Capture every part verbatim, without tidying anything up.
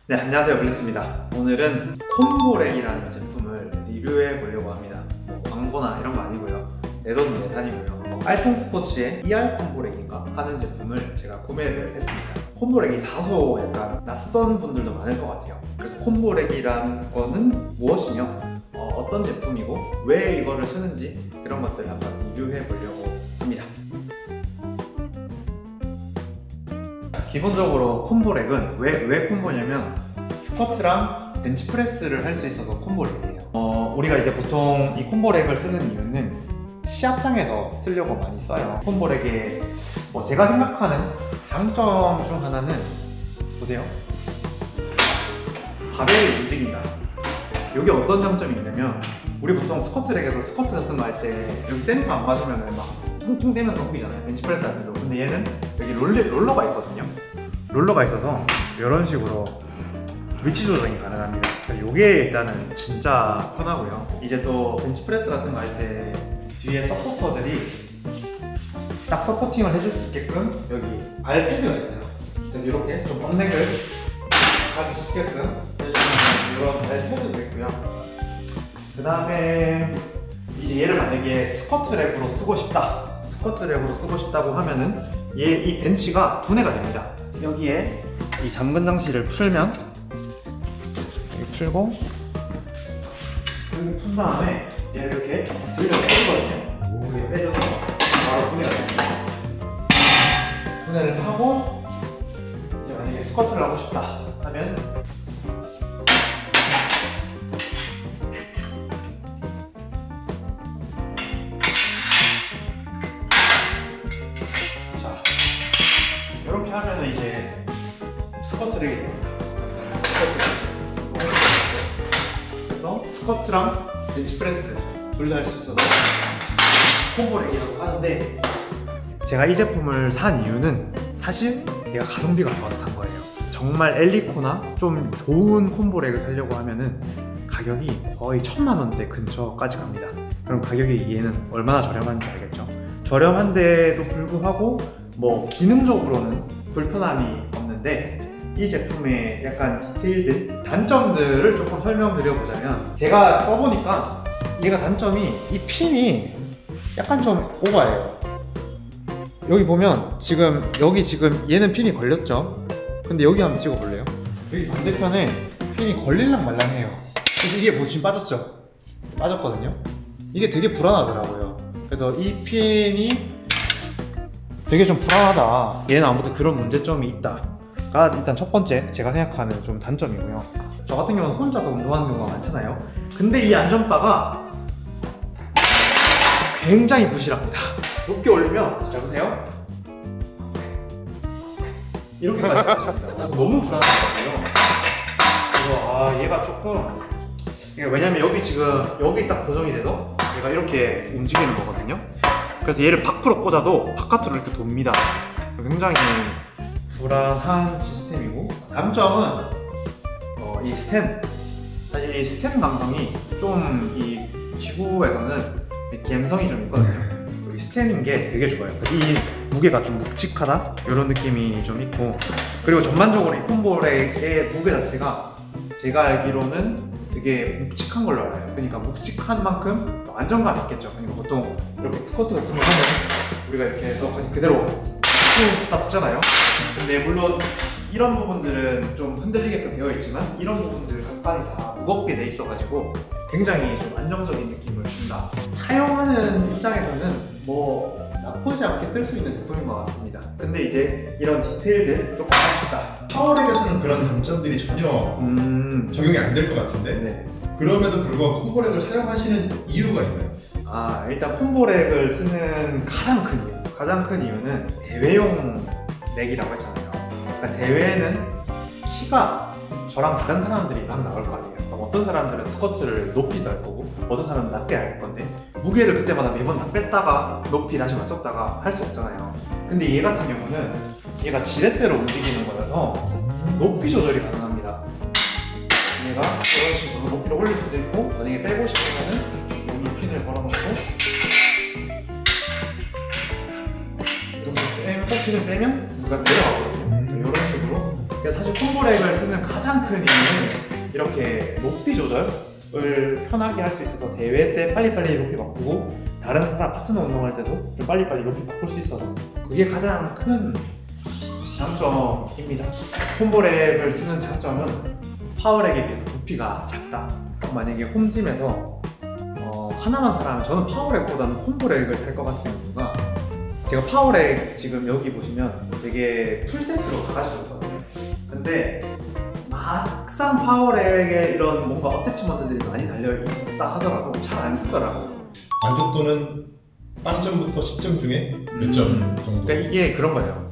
네, 안녕하세요, 블리스입니다. 오늘은 콤보렉이라는 제품을 리뷰해 보려고 합니다. 뭐 광고나 이런 거 아니고요, 내 돈 내산이고요. 뭐 알통 스포츠의 이알 콤보렉인가 하는 제품을 제가 구매를 했습니다. 콤보렉이 다소 약간 낯선 분들도 많을 것 같아요. 그래서 콤보렉이라는 거는 무엇이며 어, 어떤 제품이고 왜 이거를 쓰는지 그런 것들 한번 리뷰해 보려고 합니다. 기본적으로 콤보렉은 왜, 왜 콤보냐면 스쿼트랑 벤치프레스를 할 수 있어서 콤보렉이에요. 어, 우리가 이제 보통 이 콤보렉을 쓰는 이유는 시합장에서 쓰려고 많이 써요. 콤보렉의 뭐 제가 생각하는 장점 중 하나는 보세요, 바벨이 움직인다. 여기 어떤 장점이 있냐면 우리 보통 스쿼트렉에서 스쿼트 같은 거 할 때 여기 센터 안 맞으면 막 퉁퉁 대면서 움직이잖아요, 벤치프레스 할 때도. 근데 얘는 여기 롤러, 롤러가 있거든요. 롤러가 있어서 이런 식으로 위치 조정이 가능합니다. 이게 일단은 진짜 편하고요. 이제 또 벤치프레스 같은 거 할 때 뒤에 서포터들이 딱 서포팅을 해줄 수 있게끔 여기 발 패드가 있어요. 그래서 이렇게 좀 언렉을 하기 쉽게끔 해주는 이런 발 패드도 있고요. 그 다음에 이제 얘를 만약에 스쿼트 랩으로 쓰고 싶다, 스쿼트 랩으로 쓰고 싶다고 하면은 얘 이 벤치가 분해가 됩니다. 여기에 이 잠근 장치를 풀면 여기 풀고 여기 푼 다음에 얘를 이렇게 들려 빼주거든요. 이렇게 빼줘서 바로 분해가 됩니다. 분해를 하고 이제 만약에 스쿼트를 하고 싶다 하면 이렇게 하면 이제 스쿼트렉이 됩니다. 스쿼트. 그래서 스쿼트랑 벤치프레스 둘 다 할 수 있어서 콤보렉이라고 하는데, 제가 이 제품을 산 이유는 사실 얘가 가성비가 좋아서 산 거예요. 정말 엘리코나 좀 좋은 콤보렉을 사려고 하면은 가격이 거의 천만 원대 근처까지 갑니다. 그럼 가격이 얘는 얼마나 저렴한지 알겠죠? 저렴한데도 불구하고 뭐 기능적으로는 불편함이 없는데, 이 제품의 약간 디테일들, 단점들을 조금 설명드려보자면, 제가 써보니까 얘가 단점이 이 핀이 약간 좀 오버해요. 여기 보면 지금 여기 지금 얘는 핀이 걸렸죠? 근데 여기 한번 찍어볼래요? 여기 반대편에 핀이 걸릴랑 말랑해요. 그래서 이게 뭐 지금 빠졌죠? 빠졌거든요? 이게 되게 불안하더라고요. 그래서 이 핀이 되게 좀 불안하다. 얘는 아무튼 그런 문제점이 있다가 일단 첫 번째 제가 생각하는 좀 단점이고요. 저 같은 경우는 혼자서 운동하는 경우가 많잖아요. 근데 이 안전바가 굉장히 부실합니다. 높게 올리면, 자 보세요, 이렇게까지 빠집니다. 그래서 너무 불안하더라고요. 그래서 아 얘가 조금, 왜냐면 여기 지금 여기 딱 고정이 돼서 얘가 이렇게 움직이는 거거든요. 그래서 얘를 밖으로 꽂아도 바깥으로 이렇게 돕니다. 굉장히 불안한 시스템이고, 장점은 어, 이 스템, 사실 이 스템 감성이 좀 이 기구에서는 감성이 좀 있거든요. 이 스템인 게 되게 좋아요. 이 무게가 좀 묵직하다 이런 느낌이 좀 있고, 그리고 전반적으로 이 콤보렉의 무게 자체가 제가 알기로는 되게 묵직한 걸로 알아요. 그러니까 묵직한 만큼 또 안정감이 있겠죠. 그러니까 보통 이렇게 스쿼트 같은 거 하면 우리가 이렇게 해서 그대로 쭉 닦잖아요. 근데 물론 이런 부분들은 좀 흔들리게끔 되어 있지만 이런 부분들 각각이 다 무겁게 돼 있어가지고 굉장히 좀 안정적인 느낌을 준다. 사용하는 입장에서는 뭐 나쁘지 않게 쓸 수 있는 제품인 것 같습니다. 근데 이제 이런 디테일들 조금 아쉽다. 파워렉에서는 그런 단점들이 전혀 음... 적용이 안 될 것 같은데, 네. 그럼에도 불구하고 콤보렉을 사용하시는 이유가 있나요? 아, 일단 콤보렉을 쓰는 가장 큰 이유, 가장 큰 이유는 대회용 렉이라고 했잖아요. 그러니까 대회는 키가 저랑 다른 사람들이 막 나올 거 아니에요. 그러니까 어떤 사람들은 스쿼트를 높이 할 거고 어떤 사람은 낮게 할 건데, 무게를 그때마다 매번 다 뺐다가 높이 다시 맞췄다가 할 수 없잖아요. 근데 얘 같은 경우는 얘가 지렛대로 움직이는 거여서 높이 조절이 가능합니다. 얘가 이런 식으로 높이를 올릴 수도 있고, 만약에 빼고 싶으면은 여기 핀을 걸어놓고 이렇게 빼면, 코치를 빼면 무게가 내려가거든요. 이런 식으로. 그래서 사실 콤보렉을 쓰는 가장 가장 큰 이유는 이렇게 높이 조절을 편하게 할 수 있어서 대회 때 빨리빨리 높이 바꾸고 다른 사람 파트너 운동할 때도 좀 빨리빨리 높이 바꿀 수 있어서 그게 가장 큰 장점입니다. 콤보렉을 쓰는 장점은 파워렉에 비해서 부피가 작다. 만약에 홈짐에서 어, 하나만 사라면 저는 파워렉보다는 콤보렉을 살 것 같은 이유가 제가 파워렉 지금 여기 보시면 되게 풀세트로 다 가져왔거든요. 근데 막상 파워렉에 이런 뭔가 어태치먼트들이 많이 달려있다 하더라도 잘 안 쓰더라고요. 만족도는 빵점부터 십 점 중에 몇 점 정도? 그러니까 이게 그런 거예요.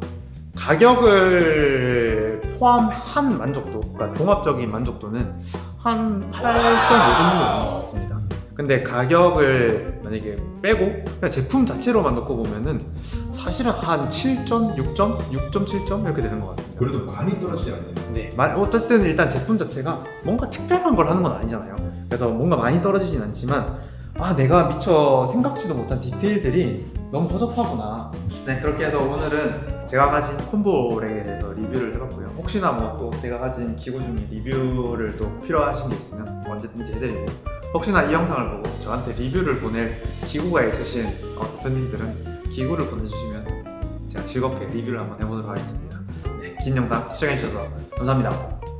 가격을 포함한 만족도, 그러니까 종합적인 만족도는 한 팔 점 오 정도 되는 것 같습니다. 근데 가격을 만약에 빼고 그냥 제품 자체로만 놓고 보면은 사실은 한 칠 점, 육 점, 육 점 칠 점 이렇게 되는 것 같습니다. 그래도 많이 떨어지지 않네요. 네, 어쨌든 일단 제품 자체가 뭔가 특별한 걸 하는 건 아니잖아요. 그래서 뭔가 많이 떨어지진 않지만 아 내가 미처 생각지도 못한 디테일들이 너무 허접하구나. 네, 그렇게 해서 오늘은 제가 가진 콤보렉에 대해서 리뷰를 해봤고요. 혹시나 뭐 또 제가 가진 기구 중에 리뷰를 또 필요하신 게 있으면 언제든지 해드리고, 혹시나 이 영상을 보고 저한테 리뷰를 보낼 기구가 있으신 어, 대표님들은 기구를 보내주시면 제가 즐겁게 리뷰를 한번 해보도록 하겠습니다. 네, 긴 영상 시청해주셔서 감사합니다.